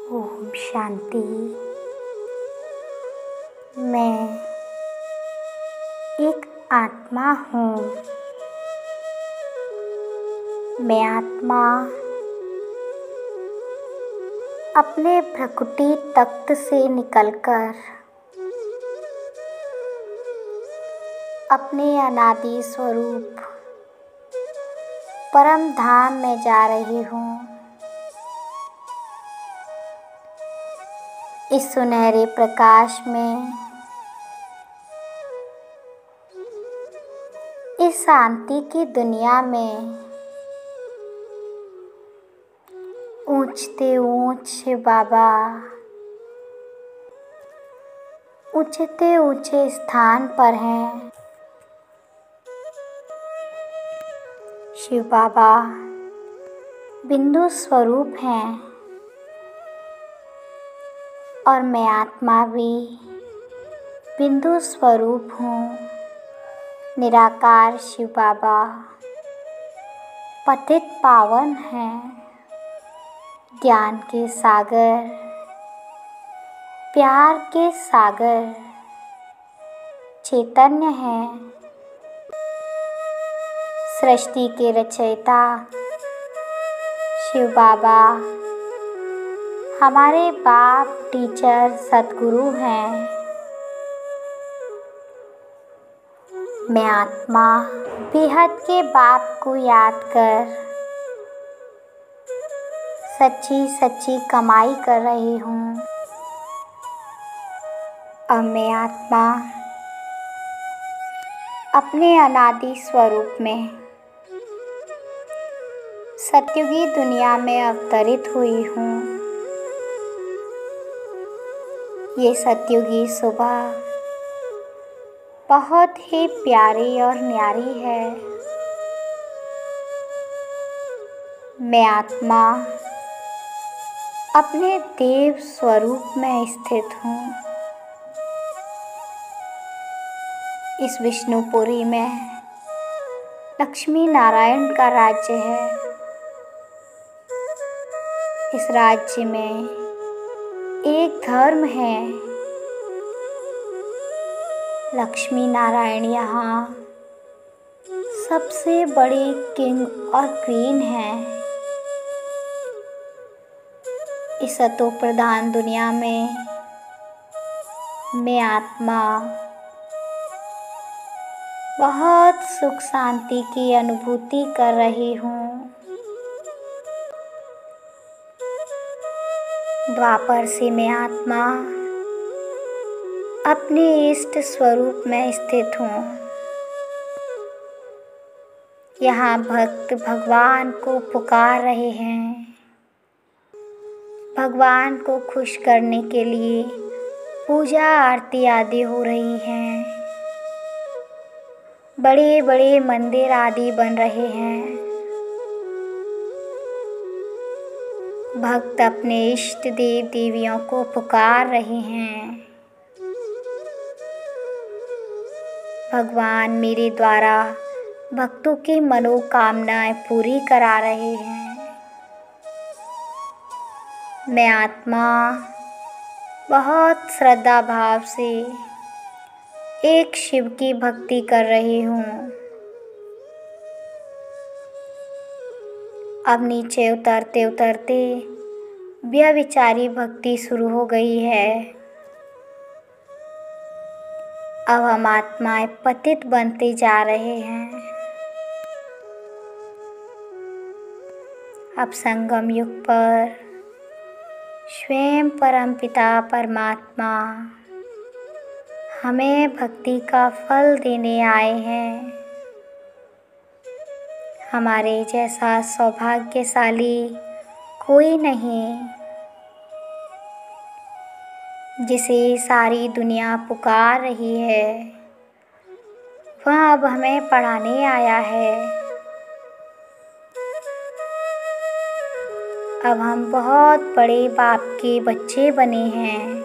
ओम शांति। मैं एक आत्मा हूँ। मैं आत्मा अपने प्रकृति तख्त से निकलकर अपने अनादि स्वरूप परम धाम में जा रही हूँ। इस सुनहरे प्रकाश में, इस शांति की दुनिया में ऊंचते ऊंच शिव बाबा ऊंचते ऊंचे स्थान पर हैं। शिव बाबा बिंदु स्वरूप हैं और मैं आत्मा भी बिंदु स्वरूप हूँ। निराकार शिव बाबा पतित पावन हैं, ज्ञान के सागर, प्यार के सागर, चैतन्य हैं। सृष्टि के रचयिता शिव बाबा हमारे बाप, टीचर, सद्गुरु हैं। मैं आत्मा बेहद के बाप को याद कर सच्ची सच्ची कमाई कर रही हूँ। अब मैं आत्मा अपने अनादि स्वरूप में सत्युगी दुनिया में अवतरित हुई हूँ। ये सत्युगी सुबह बहुत ही प्यारी और न्यारी है। मैं आत्मा अपने देव स्वरूप में स्थित हूँ। इस विष्णुपुरी में लक्ष्मी नारायण का राज्य है। इस राज्य में एक धर्म है। लक्ष्मी नारायण यहाँ सबसे बड़े किंग और क्वीन हैं। इस अतो प्रधान दुनिया में मैं आत्मा बहुत सुख शांति की अनुभूति कर रही हूँ। द्वापर से मैं आत्मा अपने इष्ट स्वरूप में स्थित हूँ। यहाँ भक्त भगवान को पुकार रहे हैं। भगवान को खुश करने के लिए पूजा आरती आदि हो रही हैं। बड़े बड़े मंदिर आदि बन रहे हैं। भक्त अपने इष्ट देव देवियों को पुकार रहे हैं। भगवान मेरे द्वारा भक्तों की मनोकामनाएं पूरी करा रहे हैं। मैं आत्मा बहुत श्रद्धा भाव से एक शिव की भक्ति कर रही हूँ। अब नीचे उतरते उतरते व्यभिचारी भक्ति शुरू हो गई है। अब हम आत्माएं पतित बनते जा रहे हैं। अब संगम युग पर स्वयं परमपिता परमात्मा हमें भक्ति का फल देने आए हैं। हमारे जैसा सौभाग्यशाली कोई नहीं, जिसे सारी दुनिया पुकार रही है। वह अब हमें पढ़ाने आया है। अब हम बहुत बड़े बाप के बच्चे बने हैं।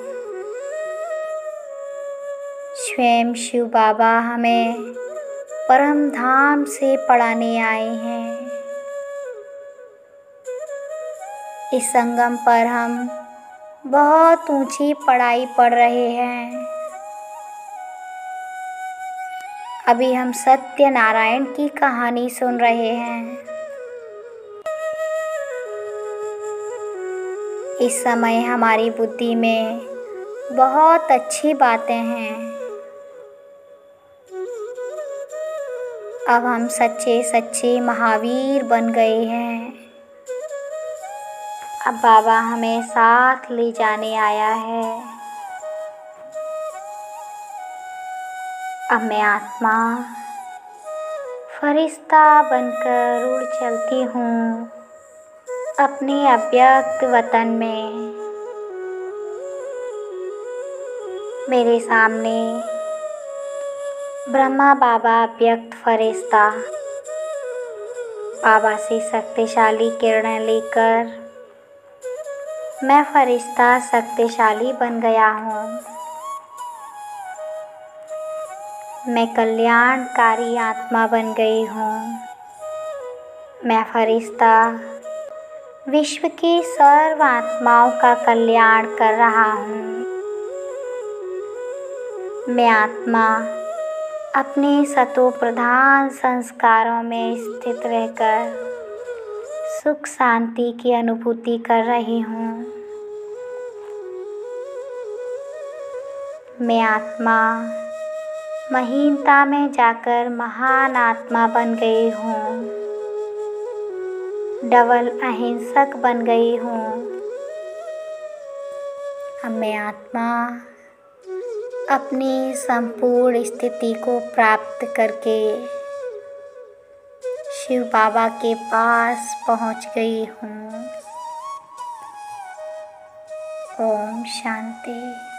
स्वयं शिव बाबा हमें परम धाम से पढ़ाने आए हैं। इस संगम पर हम बहुत ऊंची पढ़ाई पढ़ रहे हैं। अभी हम सत्यनारायण की कहानी सुन रहे हैं। इस समय हमारी बुद्धि में बहुत अच्छी बातें हैं। अब हम सच्चे सच्चे महावीर बन गए हैं। अब बाबा हमें साथ ले जाने आया है। अब मैं आत्मा फरिश्ता बनकर उड़ चलती हूँ अपने अव्यक्त वतन में। मेरे सामने ब्रह्मा बाबा व्यक्त फरिश्ता बाबा से शक्तिशाली किरणें लेकर मैं फरिश्ता शक्तिशाली बन गया हूँ। मैं कल्याणकारी आत्मा बन गई हूँ। मैं फरिश्ता विश्व की सर्व आत्माओं का कल्याण कर रहा हूँ। मैं आत्मा अपने सतो प्रधान संस्कारों में स्थित रहकर सुख शांति की अनुभूति कर रही हूँ। मैं आत्मा महीनता में जाकर महान आत्मा बन गई हूँ। डबल अहिंसक बन गई हूँ। अब मैं आत्मा अपनी संपूर्ण स्थिति को प्राप्त करके शिव बाबा के पास पहुँच गई हूँ। ओम शांति।